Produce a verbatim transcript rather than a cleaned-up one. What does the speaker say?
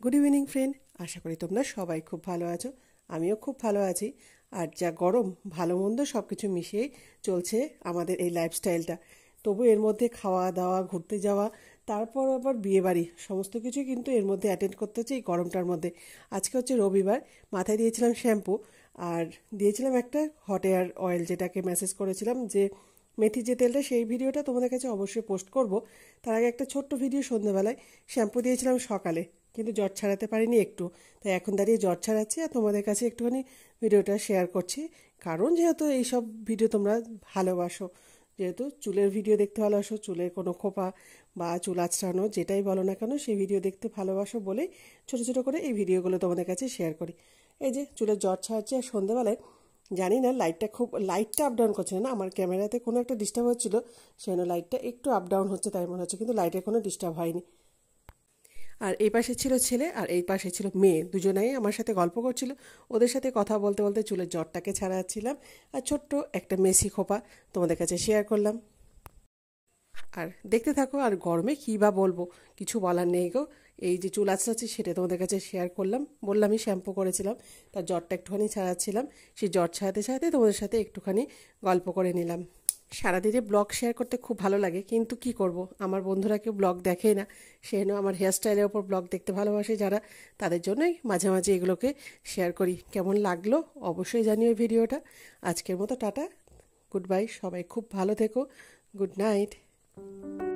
Good evening friend, আশা করি তোমরা সবাই খুব ভালো আছো। আমিও খুব ভালো আছি। আর যা গরম, ভালো মন্দ সব কিছু মিশিয়েই চলছে আমাদের এই লাইফস্টাইলটা। তবু এর মধ্যে খাওয়া দাওয়া, ঘুরতে যাওয়া, তারপর আবার বিয়েবাড়ি, সমস্ত কিছু কিন্তু এর মধ্যে অ্যাটেন্ড করতে হচ্ছে এই গরমটার মধ্যে। আজকে হচ্ছে রবিবার, মাথায় দিয়েছিলাম শ্যাম্পু আর দিয়েছিলাম একটা হট এয়ার অয়েল, যেটাকে মেসেজ করেছিলাম যে মেথি যে তেলটা, সেই ভিডিওটা তোমাদের কাছে অবশ্যই পোস্ট করব। তার আগে একটা ছোট্ট ভিডিও সন্ধ্যেবেলায় শ্যাম্পু দিয়েছিলাম সকালে, কিন্তু জ্বর ছাড়াতে পারিনি একটু। তাই এখন দাঁড়িয়ে জ্বর ছাড়াচ্ছি আর তোমাদের কাছে একটুখানি ভিডিওটা শেয়ার করছি। কারণ যেহেতু এইসব ভিডিও তোমরা ভালোবাসো, যেহেতু চুলের ভিডিও দেখতে ভালোবাসো, চুলের কোনো খোপা বা চুল আঁচড়ানো যেটাই বলো না কেন, সেই ভিডিও দেখতে ভালোবাসো বলেই ছোটো ছোটো করে এই ভিডিওগুলো তোমাদের কাছে শেয়ার করি। এই যে চুলের জ্বর ছাড়াচ্ছি আর সন্ধ্যেবেলায় জানি না লাইটটা খুব লাইটটা আপ ডাউন করছে না, আমার ক্যামেরাতে কোনো একটা ডিস্টার্ব হচ্ছিলো, সেজন্য লাইটটা একটু আপ ডাউন হচ্ছে তাই মনে হচ্ছে, কিন্তু লাইটের কোনো ডিস্টার্ব হয়নি। আর এই পাশে ছিল ছেলে আর এই পাশে ছিল মেয়ে, দুজনেই আমার সাথে গল্প করছিল। ওদের সাথে কথা বলতে বলতে চুলের জ্বরটাকে ছাড়াচ্ছিলাম আর ছোট্ট একটা মেসি খোপা তোমাদের কাছে শেয়ার করলাম। আর দেখতে থাকো, আর গরমে কী বা বলবো, কিছু বলার নেই গো। এই যে চুল আঁচড়াচ্ছি সেটা তোমাদের কাছে শেয়ার করলাম, বললামই শ্যাম্পু করেছিলাম, তার জ্বরটা একটুখানি ছাড়াচ্ছিলাম। সেই জ্বর ছাড়াতে ছাড়াতে তোমাদের সাথে একটুখানি গল্প করে নিলাম। সারাদিনে ব্লগ শেয়ার করতে খুব ভালো লাগে, কিন্তু কি করব, আমার বন্ধুরা কেউ ব্লগ দেখেই না। সেজন্য আমার হেয়ারস্টাইলের ওপর ব্লগ দেখতে ভালোবাসে যারা, তাদের জন্যই মাঝে মাঝে এগুলোকে শেয়ার করি। কেমন লাগলো অবশ্যই জানিও ভিডিওটা। আজকের মতো টাটা, গুড বাই, সবাই খুব ভালো থেকো, গুড নাইট।